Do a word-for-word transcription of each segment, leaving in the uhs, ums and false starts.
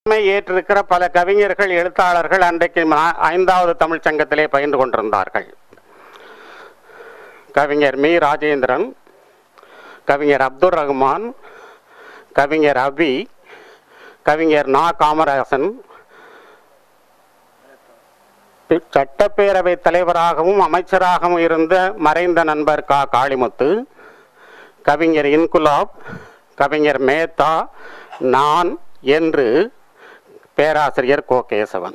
ஏற்றிருக்கிற பல கவிஞர்கள், எழுத்தாளர்கள் அன்றைக்கு ஐந்தாவது தமிழ் சங்கத்திலே பயின்று கொண்டிருந்தார்கள். கவிஞர் மீ ராஜேந்திரன், கவிஞர் அப்துல் ரஹ்மான், கவிஞர் அபி, கவிஞர் நா காமராசன், சட்டப்பேரவை தலைவராகவும் அமைச்சராகவும் இருந்த மறைந்த நண்பர் கா காளிமுத்து, கவிஞர் இன்குலாப், கவிஞர் மேத்தா, நான் என்று பேராசிரியர் கோ கேசவன்.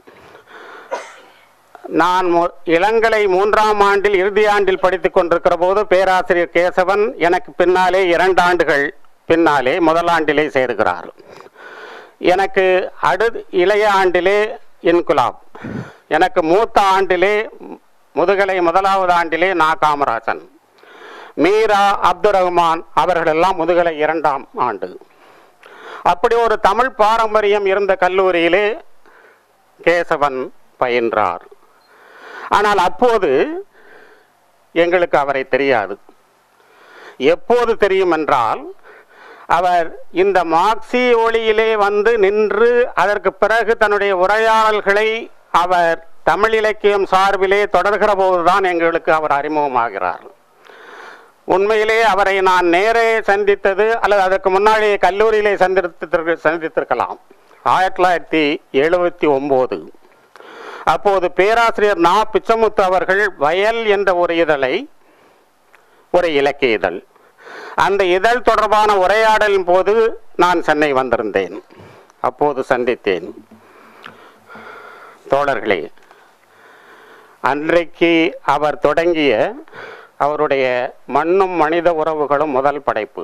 நான் இளங்கலை மூன்றாம் ஆண்டில் இறுதி ஆண்டில் படித்துக் கொண்டிருக்கிற போது பேராசிரியர் கேசவன் எனக்கு பின்னாலே இரண்டு ஆண்டுகள் பின்னாலே முதலாண்டிலே சேர்கிறார். எனக்கு அடு இளைய ஆண்டிலே இன்குலாப், எனக்கு மூத்த ஆண்டிலே முதுகலை முதலாவது ஆண்டிலே நா காமராஜன், மீரா, அப்துல் ரஹ்மான் அவர்களெல்லாம் முதுகலை இரண்டாம் ஆண்டு. அப்படி ஒரு தமிழ் பாரம்பரியம் இருந்த கல்லூரியிலே கேசவன் பயின்றார். ஆனால் அப்போது எங்களுக்கு அவரை தெரியாது. எப்போது தெரியும் என்றால், அவர் இந்த மார்க்சி ஒளியிலே வந்து நின்று அதற்கு பிறகு தன்னுடைய உரையாடல்களை அவர் தமிழ் இலக்கியம் சார்பிலே தொடர்கிற போதுதான் எங்களுக்கு அவர் அறிமுகமாகிறார். உண்மையிலே அவரை நான் நேரே சந்தித்தது அல்லது அதற்கு முன்னாடி கல்லூரியிலே சந்தித்து சந்தித்திருக்கலாம். ஆயிரத்தி தொள்ளாயிரத்தி எழுபத்தி ஒன்பது அப்போது பேராசிரியர் நா பிச்சமுத்து அவர்கள் வயல் என்ற ஒரு இதழை, ஒரு இலக்கிய இதழ், அந்த இதழ் தொடர்பான உரையாடலின் போது நான் சென்னை வந்திருந்தேன். அப்போது சந்தித்தேன். தோழர்களே, அன்றைக்கு அவர் தொடங்கிய அவருடைய மண்ணும் மனித உறவுகளும் முதல் படைப்பு.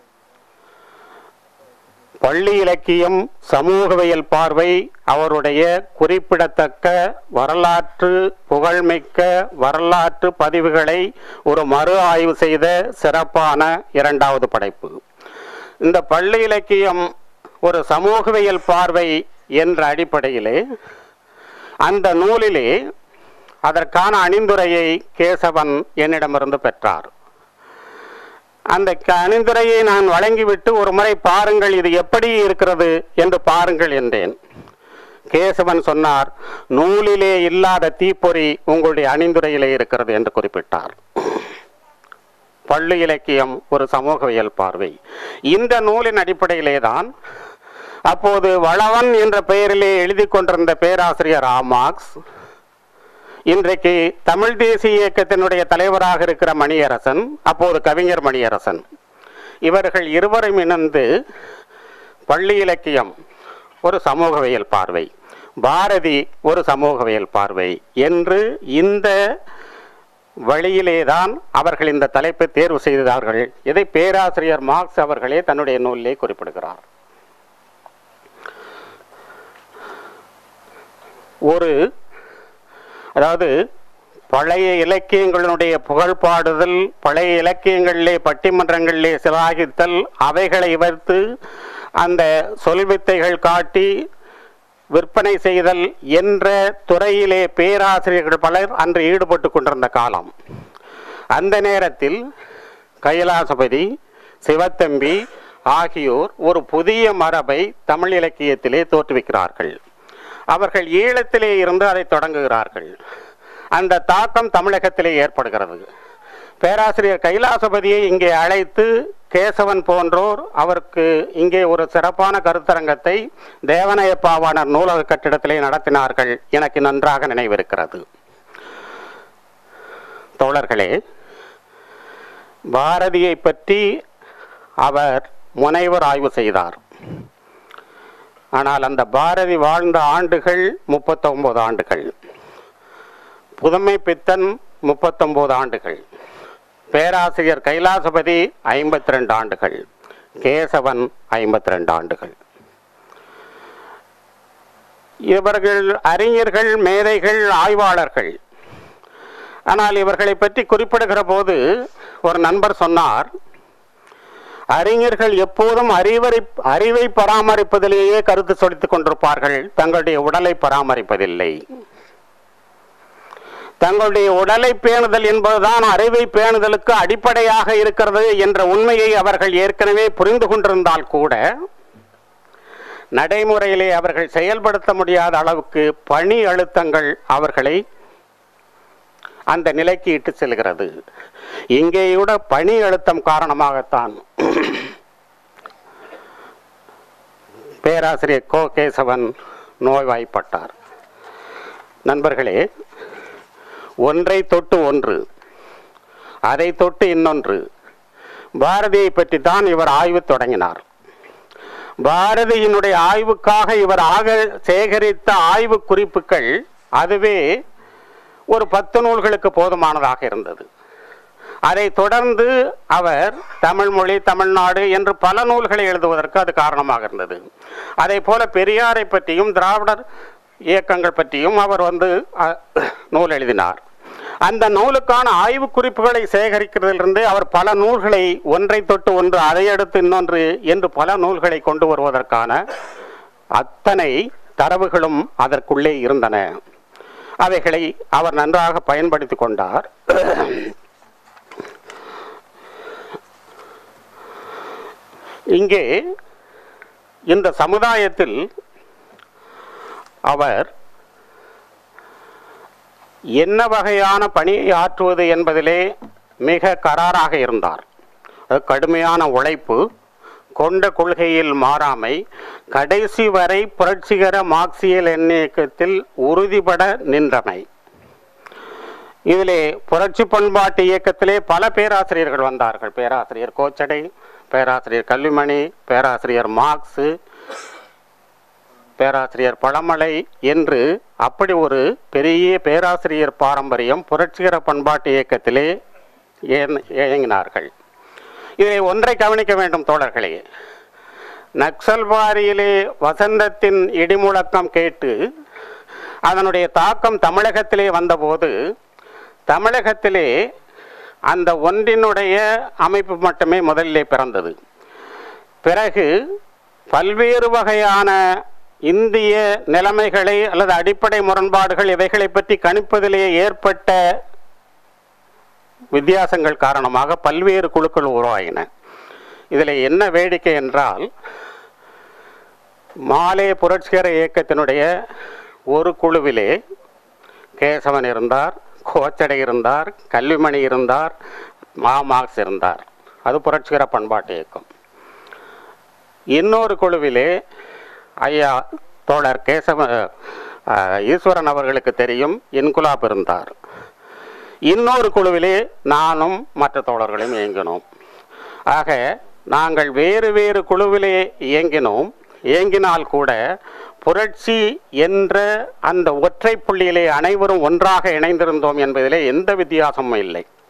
பள்ளி இலக்கியம், சமூகவியல் பார்வை அவருடைய குறிப்பிடத்தக்க வரலாற்று புகழ்மிக்க வரலாற்று பதிவுகளை ஒரு மறு ஆய்வு செய்த சிறப்பான இரண்டாவது படைப்பு. இந்த பள்ளி இலக்கியம் ஒரு சமூகவியல் பார்வை என்ற அடிப்படையிலே அந்த நூலிலே அதற்கான அணிந்துரையை கேசவன் என்னிடமிருந்து பெற்றார். அந்த அணிந்துரையை நான் வழங்கிவிட்டு ஒரு முறை பாருங்கள், இது எப்படி இருக்கிறது என்று பாருங்கள் என்றேன். கேசவன் சொன்னார், நூலிலே இல்லாத தீப்பொறி உங்களுடைய அணிந்துரையிலே இருக்கிறது என்று குறிப்பிட்டார். பள்ளி இலக்கியம் ஒரு சமூகவியல் பார்வை. இந்த நூலின் அடிப்படையிலே தான் அப்போது வளவன் என்ற பெயரிலே எழுதி கொண்டிருந்த பேராசிரியர் ஆமாக்ஸ், இன்றைக்கு தமிழ் தேசிய இயக்கத்தினுடைய தலைவராக இருக்கிற மணியரசன், அப்போது கவிஞர் மணியரசன், இவர்கள் இருவரும் இணைந்து பள்ளி இலக்கியம் ஒரு சமூகவியல் பார்வை, பாரதி ஒரு சமூகவியல் பார்வை என்று இந்த வழியிலேதான் அவர்கள் இந்த தலைப்பை தேர்வு செய்தார்கள். இதை பேராசிரியர் மார்க்ஸ் அவர்களே தன்னுடைய நூலிலே குறிப்பிடுகிறார். ஒரு அதாவது பழைய இலக்கியங்களுடைய புகழ்பாடுதல், பழைய இலக்கியங்களிலே பட்டிமன்றங்களிலே சிலாகித்தல், அவைகளை வைத்து அந்த சொல்வித்தைகள் காட்டி விற்பனை செய்தல் என்ற துறையிலே பேராசிரியர்கள் பலர் அன்று ஈடுபட்டு கொண்டிருந்த காலம். அந்த நேரத்தில் கைலாசபதி, சிவத்தம்பி ஆகியோர் ஒரு புதிய மரபை தமிழ் இலக்கியத்திலே தோற்றுவிக்கிறார்கள். அவர்கள் ஈழத்திலே இருந்து அதை தொடங்குகிறார்கள். அந்த தாக்கம் தமிழகத்திலே ஏற்படுகிறது. பேராசிரியர் கைலாசபதியை இங்கே அழைத்து கேசவன் போன்றோர் அவருக்கு இங்கே ஒரு சிறப்பான கருத்தரங்கத்தை தேவனையப்பாவாணர் நூலக கட்டிடத்திலே நடத்தினார்கள். எனக்கு நன்றாக நினைவிருக்கிறது. தோழர்களே, பாரதியை பற்றி அவர் முனைவர் ஆய்வு செய்தார். ஆனால் அந்த பாரதி வாழ்ந்த ஆண்டுகள் முப்பத்தொன்பது ஆண்டுகள், புதுமை பித்தன் முப்பத்தொன்பது ஆண்டுகள், பேராசிரியர் கைலாசபதி ஐம்பத்தி ரெண்டு ஆண்டுகள், கேசவன் ஐம்பத்தி ரெண்டு ஆண்டுகள். இவர்கள் அறிஞர்கள், மேதைகள், ஆய்வாளர்கள். ஆனால் இவர்களை பற்றி குறிப்பிடுகிற போது ஒரு நண்பர் சொன்னார், அறிஞர்கள் எப்போதும் அறிவரை அறிவை பராமரிப்பதிலேயே கருத்து சொலித்துக் கொண்டிருப்பார்கள், தங்களுடைய உடலை பராமரிப்பதில்லை. தங்களுடைய உடலை பேணுதல் என்பதுதான் அறிவை பேணுதலுக்கு அடிப்படையாக இருக்கிறது என்ற உண்மையை அவர்கள் ஏற்கனவே புரிந்து கொண்டிருந்தால் கூட நடைமுறையிலே அவர்கள் செயல்படுத்த முடியாத அளவுக்கு பணி அழுத்தங்கள் அவர்களை அந்த நிலைக்கு இட்டு செல்கிறது. இங்கேயோட பணி அழுத்தம் காரணமாகத்தான் பேராசிரியர் கோ கேசவன் நோய்வாய்ப்பட்டார். நண்பர்களே, ஒன்றை தொட்டு ஒன்று, அதை தொட்டு இன்னொன்று. பாரதியை பற்றி தான் இவர் ஆய்வு தொடங்கினார். பாரதியினுடைய ஆய்வுக்காக இவர் ஆக சேகரித்த ஆய்வு குறிப்புகள் அதுவே ஒரு பத்து நூல்களுக்கு போதுமானதாக இருந்தது. அதை தொடர்ந்து அவர் தமிழ் மொழி, தமிழ்நாடு என்று பல நூல்களை எழுதுவதற்கு அது காரணமாக இருந்தது. அதே போல பெரியாரை பற்றியும் திராவிடர் இயக்கங்கள் பற்றியும் அவர் வந்து நூல் எழுதினார். அந்த நூலுக்கான ஆய்வு குறிப்புகளை சேகரிக்கிறதிலிருந்து அவர் பல நூல்களை ஒன்றை தொட்டு ஒன்று, அதை அடுத்து இன்னொன்று என்று பல நூல்களை கொண்டு வருவதற்கான அத்தனை தரவுகளும் அதற்குள்ளே இருந்தன. அவைகளை அவர் நன்றாக பயன்படுத்தி கொண்டார். இங்கே இந்த சமுதாயத்தில் அவர் என்ன வகையான பணியை ஆற்றுவது என்பதிலே மிக கராராக இருந்தார். கடுமையான உழைப்பு, கொண்ட கொள்கையில் மாறாமை, கடைசி வரை புரட்சிகர மார்க்சியல் இயக்கத்தில் உறுதிபட நின்றமை. இதிலே புரட்சி பண்பாட்டு இயக்கத்திலே பல பேராசிரியர்கள் வந்தார்கள். பேராசிரியர் கோச்சடை, பேராசிரியர் கல்விமணி, பேராசிரியர் மார்க்ஸு, பேராசிரியர் பழமலை என்று அப்படி ஒரு பெரிய பேராசிரியர் பாரம்பரியம் புரட்சிகர பண்பாட்டு இயக்கத்திலே இயங்கினார்கள். இதை ஒன்றை கவனிக்க வேண்டும் தோழர்களே. நக்சல்வாரியிலே வசந்தத்தின் இடிமுழக்கம் கேட்டு அதனுடைய தாக்கம் தமிழகத்திலே வந்தபோது தமிழகத்திலே அந்த ஒன்றினுடைய அமைப்பு மட்டுமே முதலிலே பிறந்தது. பிறகு பல்வேறு வகையான இந்திய நிலைமைகளை அல்லது அடிப்படை முரண்பாடுகள் இவைகளை பற்றி கணிப்பதிலே ஏற்பட்ட வித்தியாசங்கள் காரணமாக பல்வேறு குழுக்கள் உருவாகின. இதில் என்ன வேடிக்கை என்றால், மாலே புரட்சிகர இயக்கத்தினுடைய ஒரு குழுவிலே கேசவன் இருந்தார், கோச்சடை இருந்தார், கல்விமணி இருந்தார், மா மார்க்ஸ் இருந்தார். அது புரட்சிகர பண்பாட்டு இயக்கம். இன்னொரு குழுவிலே ஐயா தோழர் கேசவ ஈஸ்வரன் அவர்களுக்கு தெரியும், இன்குலாப் இருந்தார். இன்னொரு குழுவிலே நானும் மற்ற தோழர்களும் இயங்கினோம். ஆக நாங்கள் வேறு வேறு குழுவிலே இயங்கினோம். இயங்கினால் கூட புரட்சி என்ற அந்த ஒற்றை புள்ளியிலே அனைவரும் ஒன்றாக இணைந்திருந்தோம் என்பதிலே எந்த வித்தியாசமும் இல்லை.